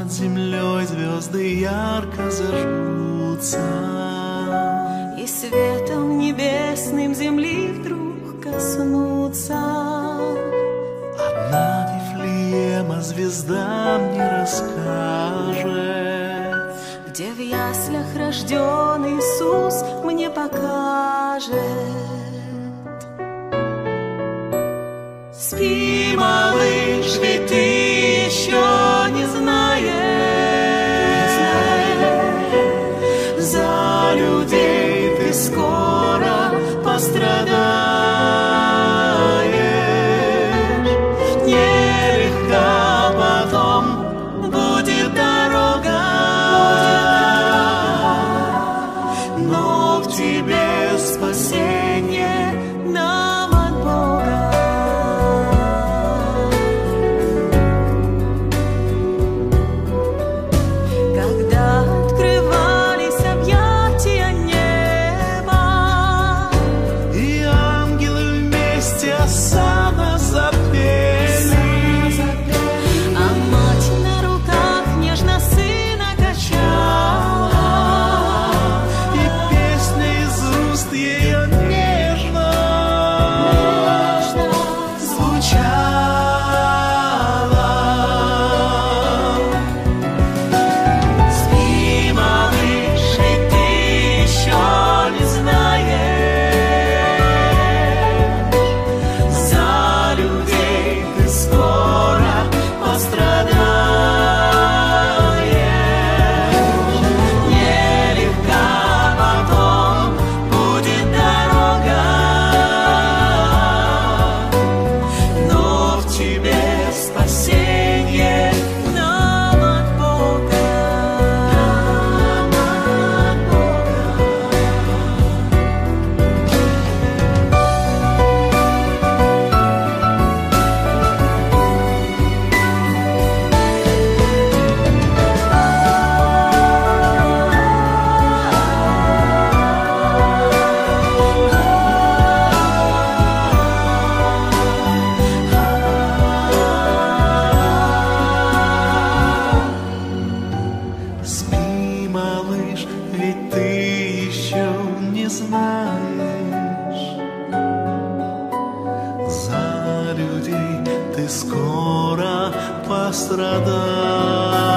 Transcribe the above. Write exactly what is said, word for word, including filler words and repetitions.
Над землей звезды ярко зажгутся, и светом небесным земли вдруг коснутся. Одна Вифлеема звезда мне расскажет, где в яслях рожден Иисус мне покажет. Спи, малыш, ведь ты еще не знаешь, за людей ты скоро пострадаешь. Нелегка потом будет дорога, но в тебе спасение нам от Бога. Когда открывались объятия неба, и ангелы вместе осанна запели, а мать на руках нежно сына качала, и песня из уст ее нежно звучала. Спи, малыш, ведь ты еще не знаешь, за людей ты скоро пострадаешь. Нелегка потом будет дорога, но в тебе спасение нам от Бога. Спи, малыш, ведь ты еще не знаешь, за людей ты скоро пострадаешь.